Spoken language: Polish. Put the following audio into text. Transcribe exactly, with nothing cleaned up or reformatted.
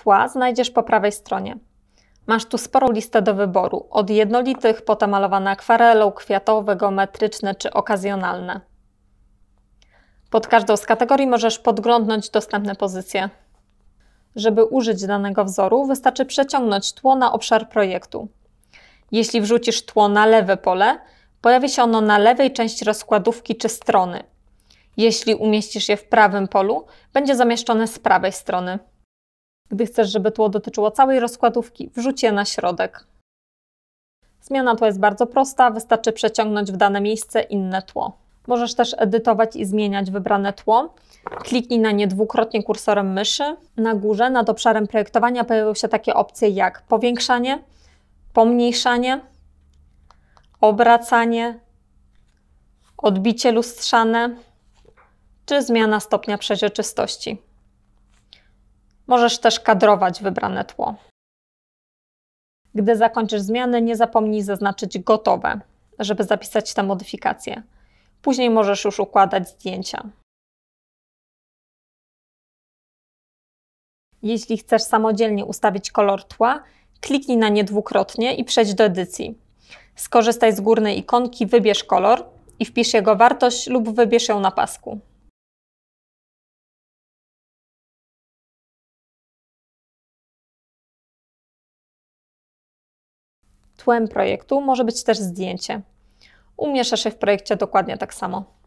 tła znajdziesz po prawej stronie. Masz tu sporą listę do wyboru, od jednolitych, potem malowane akwarelą, kwiatowe, geometryczne czy okazjonalne. Pod każdą z kategorii możesz podglądnąć dostępne pozycje. Żeby użyć danego wzoru, wystarczy przeciągnąć tło na obszar projektu. Jeśli wrzucisz tło na lewe pole, pojawi się ono na lewej części rozkładówki czy strony. Jeśli umieścisz je w prawym polu, będzie zamieszczone z prawej strony. Gdy chcesz, żeby tło dotyczyło całej rozkładówki, wrzuć je na środek. Zmiana tła jest bardzo prosta, wystarczy przeciągnąć w dane miejsce inne tło. Możesz też edytować i zmieniać wybrane tło. Kliknij na nie dwukrotnie kursorem myszy. Na górze nad obszarem projektowania pojawią się takie opcje jak powiększanie, pomniejszanie, obracanie, odbicie lustrzane czy zmiana stopnia przezroczystości. Możesz też kadrować wybrane tło. Gdy zakończysz zmiany, nie zapomnij zaznaczyć gotowe, żeby zapisać te modyfikacje. Później możesz już układać zdjęcia. Jeśli chcesz samodzielnie ustawić kolor tła, kliknij na nie dwukrotnie i przejdź do edycji. Skorzystaj z górnej ikonki Wybierz kolor i wpisz jego wartość lub wybierz ją na pasku. Tłem projektu może być też zdjęcie. Umieszczasz je w projekcie dokładnie tak samo.